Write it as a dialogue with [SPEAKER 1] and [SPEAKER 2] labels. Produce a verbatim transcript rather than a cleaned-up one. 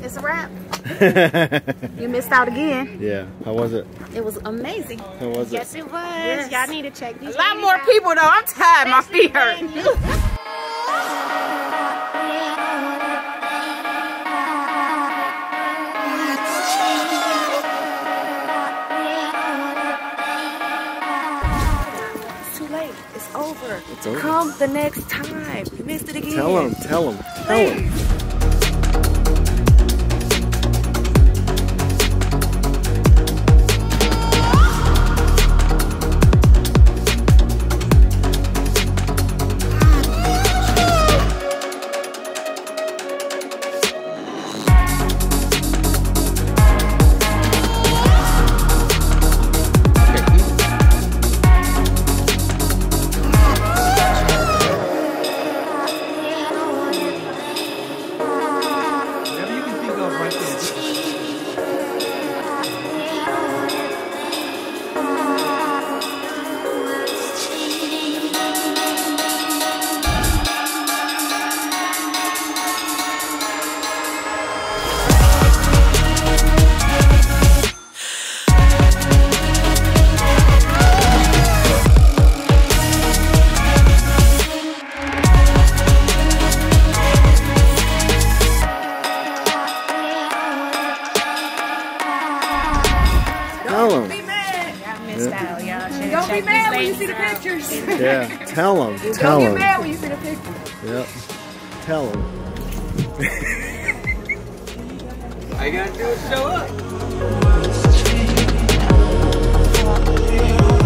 [SPEAKER 1] it's a wrap. You missed out again.
[SPEAKER 2] Yeah. How was it?
[SPEAKER 1] It was amazing.
[SPEAKER 2] How was
[SPEAKER 1] yes,
[SPEAKER 2] it?
[SPEAKER 1] it was. Yes. Y'all need to check these.
[SPEAKER 3] A lot more out. People though. I'm tired. My feet hurt.
[SPEAKER 1] It's too late. It's over.
[SPEAKER 2] It's over.
[SPEAKER 1] Come the next time. You missed it again.
[SPEAKER 2] Tell them. Tell them. Tell them. Tell them.
[SPEAKER 3] Don't be mad when you see the pictures.
[SPEAKER 2] Yeah, tell them. Tell
[SPEAKER 3] Don't
[SPEAKER 2] them.
[SPEAKER 3] get mad when you see the pictures.
[SPEAKER 2] Yep. Tell them.
[SPEAKER 4] All you gotta do is show up.